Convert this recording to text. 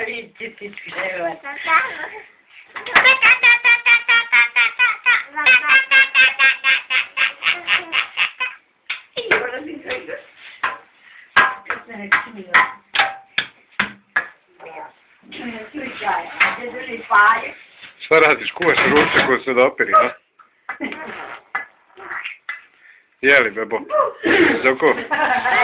Ti scrive. Šta radiš? Kuvaš ruče koje se dopiri, a? Jeli, bebo? Zoko?